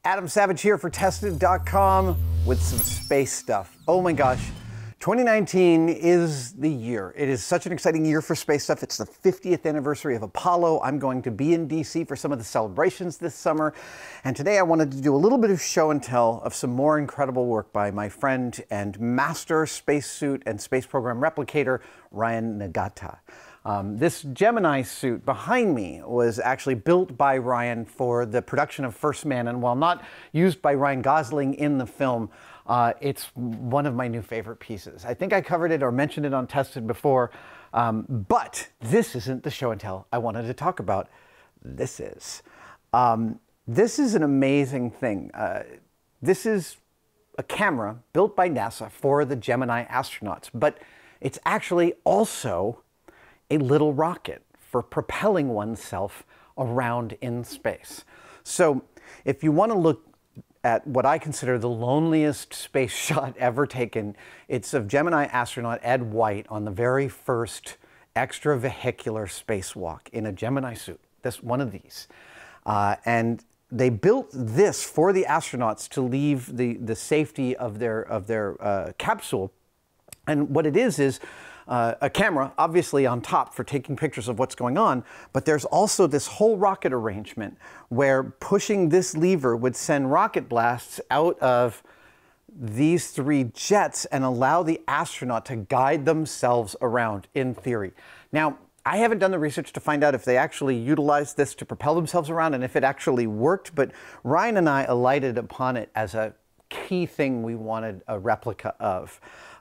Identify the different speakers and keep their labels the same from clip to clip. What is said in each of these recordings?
Speaker 1: Adam Savage here for Tested.com with some space stuff. Oh my gosh, 2019 is the year. It is such an exciting year for space stuff. It's the 50th anniversary of Apollo. I'm going to be in DC for some of the celebrations this summer. And today I wanted to do a little bit of show and tell of some more incredible work by my friend and master spacesuit and space program replicator, Ryan Nagata. This Gemini suit behind me was actually built by Ryan for the production of First Man, and while not used by Ryan Gosling in the film, it's one of my new favorite pieces. I think I covered it or mentioned it on Tested before, but this isn't the show and tell I wanted to talk about. This is an amazing thing. This is a camera built by NASA for the Gemini astronauts, but it's actually also a little rocket for propelling oneself around in space. So if you want to look at what I consider the loneliest space shot ever taken, it's of Gemini astronaut Ed White on the very first extravehicular spacewalk in a Gemini suit. This one of these. And they built this for the astronauts to leave the safety of their capsule. And what it is a camera, obviously on top for taking pictures of what's going on, but there's also this whole rocket arrangement where pushing this lever would send rocket blasts out of these three jets and allow the astronaut to guide themselves around, in theory. Now, I haven't done the research to find out if they actually utilized this to propel themselves around and if it actually worked, but Ryan and I alighted upon it as a key thing we wanted a replica of.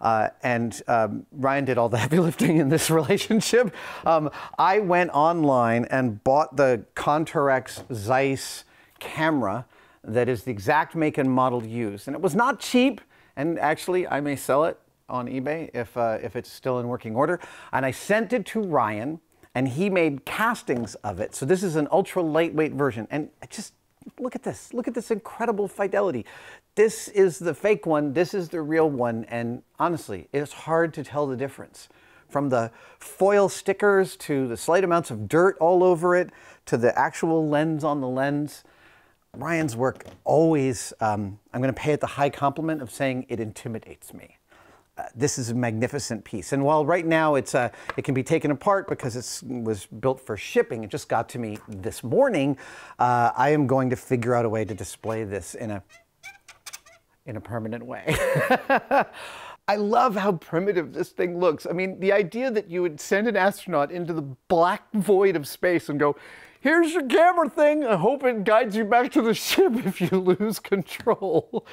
Speaker 1: Ryan did all the heavy lifting in this relationship. I went online and bought the Contour-X Zeiss camera that is the exact make and model used. And it was not cheap, and actually I may sell it on eBay if it's still in working order. And I sent it to Ryan, and he made castings of it. So this is an ultra lightweight version. And just look at this incredible fidelity. This is the fake one, this is the real one, and honestly, it's hard to tell the difference. From the foil stickers, to the slight amounts of dirt all over it, to the actual lens on the lens. Ryan's work always, I'm gonna pay it the high compliment of saying it intimidates me. This is a magnificent piece. And while right now it can be taken apart because it was built for shipping, it just got to me this morning, I am going to figure out a way to display this in a permanent way. I love how primitive this thing looks. I mean, the idea that you would send an astronaut into the black void of space and go, here's your camera thing, I hope it guides you back to the ship if you lose control.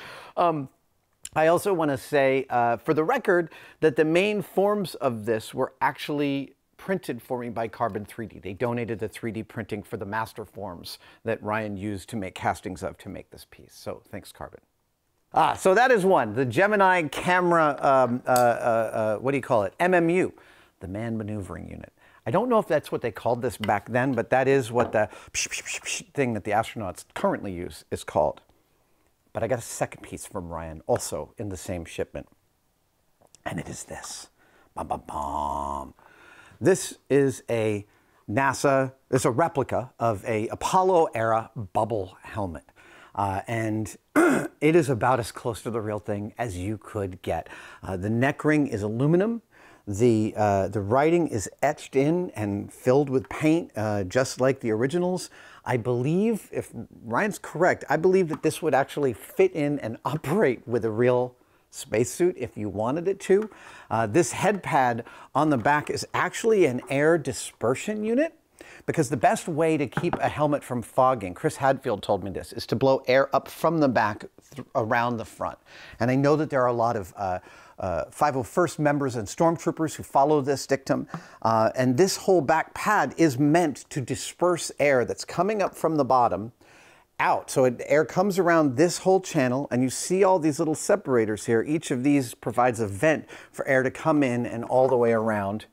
Speaker 1: I also want to say, for the record, that the main forms of this were actually printed for me by Carbon 3D. They donated the 3D printing for the master forms that Ryan used to make castings of to make this piece. So thanks, Carbon. So that is one, the Gemini camera, what do you call it? MMU, the Man Maneuvering Unit. I don't know if that's what they called this back then, but that is what the thing that the astronauts currently use is called. But I got a second piece from Ryan, also in the same shipment. And it is this. Bum, bum, bum. This is a NASA, it's a replica of a Apollo-era bubble helmet. And it is about as close to the real thing as you could get. The neck ring is aluminum. The writing is etched in and filled with paint, just like the originals. I believe, if Ryan's correct, I believe that this would actually fit in and operate with a real spacesuit if you wanted it to. This head pad on the back is actually an air dispersion unit, because the best way to keep a helmet from fogging, Chris Hadfield told me this, is to blow air up from the back around the front. And I know that there are a lot of 501st members and stormtroopers who follow this dictum. And this whole back pad is meant to disperse air that's coming up from the bottom out. So air comes around this whole channel, and you see all these little separators here. Each of these provides a vent for air to come in and all the way around.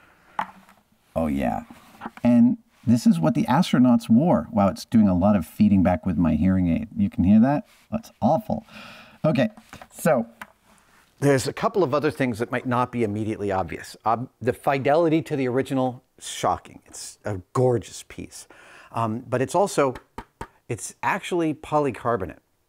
Speaker 1: Oh yeah. And this is what the astronauts wore. Wow, it's doing a lot of feeding back with my hearing aid. You can hear that? That's awful. Okay, so there's a couple of other things that might not be immediately obvious. The fidelity to the original, shocking. It's a gorgeous piece. But it's actually polycarbonate.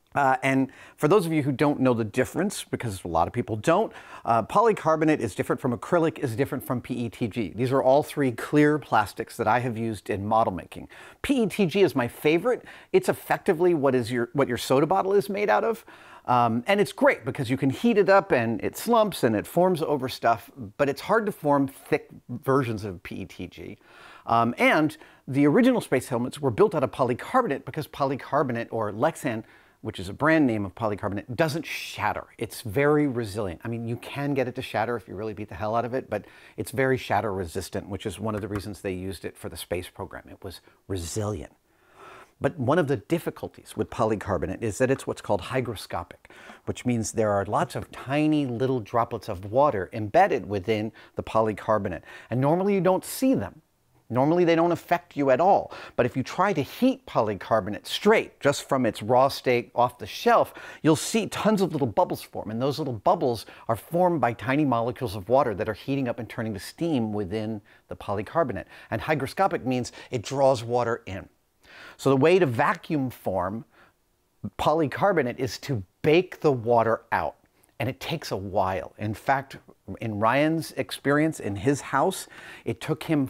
Speaker 1: And for those of you who don't know the difference, because a lot of people don't, polycarbonate is different from acrylic, is different from PETG. These are all three clear plastics that I have used in model making. PETG is my favorite. It's effectively what your soda bottle is made out of. And it's great because you can heat it up and it slumps and it forms over stuff, but it's hard to form thick versions of PETG. And the original space helmets were built out of polycarbonate because polycarbonate, or Lexan, which is a brand name of polycarbonate, doesn't shatter. It's very resilient. I mean, you can get it to shatter if you really beat the hell out of it, but it's very shatter resistant, which is one of the reasons they used it for the space program. It was resilient. But one of the difficulties with polycarbonate is that it's what's called hygroscopic, which means there are lots of tiny little droplets of water embedded within the polycarbonate. And normally you don't see them. Normally they don't affect you at all. But if you try to heat polycarbonate straight, just from its raw state off the shelf, you'll see tons of little bubbles form. And those little bubbles are formed by tiny molecules of water that are heating up and turning to steam within the polycarbonate. And hygroscopic means it draws water in. So the way to vacuum form polycarbonate is to bake the water out. And it takes a while. In fact, in Ryan's experience in his house, it took him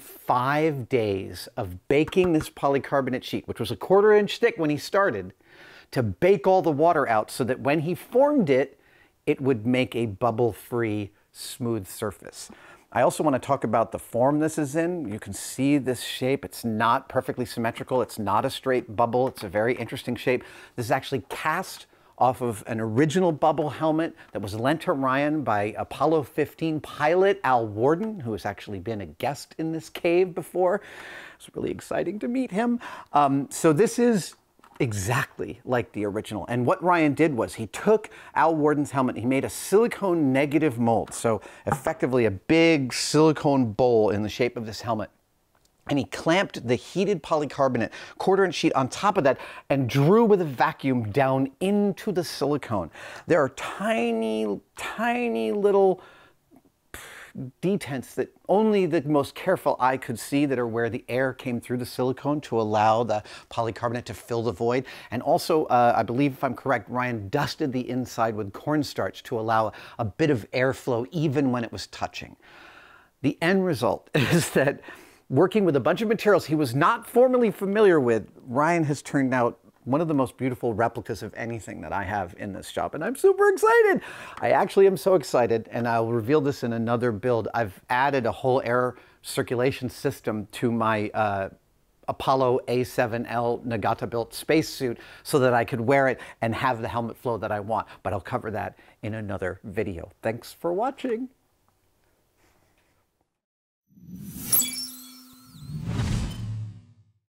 Speaker 1: 5 days of baking this polycarbonate sheet, which was a 1/4 inch thick when he started, to bake all the water out so that when he formed it, it would make a bubble-free, smooth surface. I also want to talk about the form this is in. You can see this shape. It's not perfectly symmetrical. It's not a straight bubble. It's a very interesting shape. This is actually cast off of an original bubble helmet that was lent to Ryan by Apollo 15 pilot Al Worden, who has actually been a guest in this cave before. It's really exciting to meet him. So this is exactly like the original. And what Ryan did was he took Al Worden's helmet, he made a silicone negative mold. So effectively a big silicone bowl in the shape of this helmet. And he clamped the heated polycarbonate 1/4 inch sheet on top of that and drew with a vacuum down into the silicone. There are tiny, tiny little detents that only the most careful eye could see that are where the air came through the silicone to allow the polycarbonate to fill the void. And also, I believe if I'm correct, Ryan dusted the inside with cornstarch to allow a bit of airflow even when it was touching. The end result is that working with a bunch of materials he was not formerly familiar with, Ryan has turned out one of the most beautiful replicas of anything that I have in this shop, and I'm super excited. I actually am so excited, and I'll reveal this in another build. I've added a whole air circulation system to my Apollo A7L Nagata built spacesuit so that I could wear it and have the helmet flow that I want, but I'll cover that in another video. Thanks for watching.